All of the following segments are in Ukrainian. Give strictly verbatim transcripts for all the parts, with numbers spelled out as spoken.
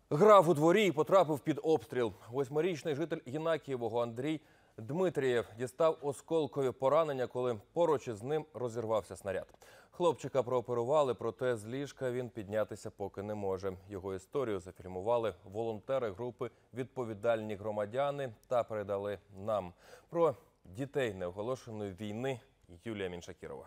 Грав у дворі і потрапив під обстріл. Восьмирічний житель Єнакієвого Андрій Дмитрієв дістав осколкові поранення, коли поруч із ним розірвався снаряд. Хлопчика прооперували, проте з ліжка він піднятися поки не може. Його історію зафільмували волонтери групи «Відповідальні громадяни» та передали нам. Про дітей неоголошеної війни Юлія Міншакірова.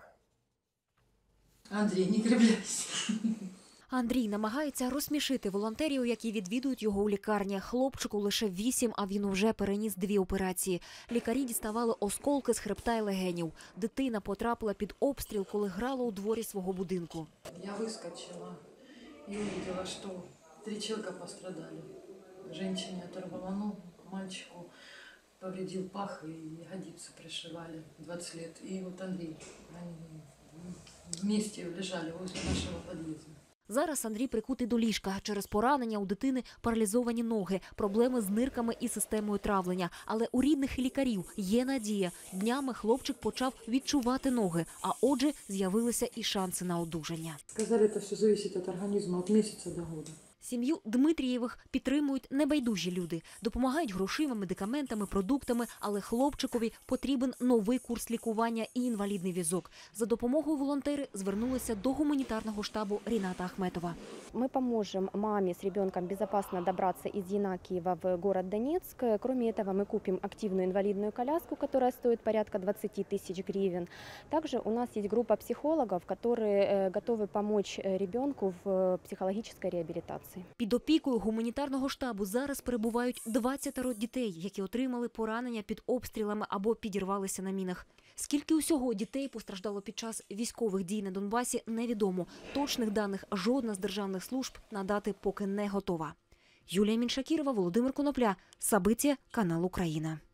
Андрій, не кривляйся. Андрій намагається розсмішити волонтерів, які відвідують його у лікарні. Хлопчику лише вісім, а він уже переніс дві операції. Лікарі діставали осколки з хребта і легенів. Дитина потрапила під обстріл, коли грала у дворі свого будинку. Я вискочила і побачила, що три чоловіка пострадали. Женщине оторвало ногу, мальчику повредил пах и ягодицу пришивали, двадцать лет. И вот Андрей, они вместе лежали возле нашего подъезда. Зараз Андрій прикутий до ліжка. Через поранення у дитини паралізовані ноги, проблеми з нирками і системою травлення. Але у рідних і лікарів є надія. Днями хлопчик почав відчувати ноги, а отже з'явилися і шанси на одужання. Сказали, це все залежить від організму від місяця до року. Сім'ю Дмитрієвих підтримують небайдужі люди. Допомагають грошима, медикаментами, продуктами, але хлопчикові потрібен новий курс лікування і інвалідний візок. За допомогою волонтери звернулися до гуманітарного штабу Ріната Ахметова. Мы поможем маме с ребенком безопасно добраться из Янакиева в город Донецк. Кроме этого, мы купим активную инвалидную коляску, которая стоит порядка двадцати тысяч гривен. Также у нас есть группа психологов, которые готовы помочь ребенку в психологической реабилитации. Під опікою гуманітарного штабу зараз перебувають двадцятеро дітей, які отримали поранення під обстрілами або підірвалися на мінах. Скільки усього дітей постраждало під час військових дій на Донбасі, невідомо. Точних даних жодна з державних служб надати поки не готова. Юлія Міншакірова, Володимир Конопля, Сабиття, канал Україна.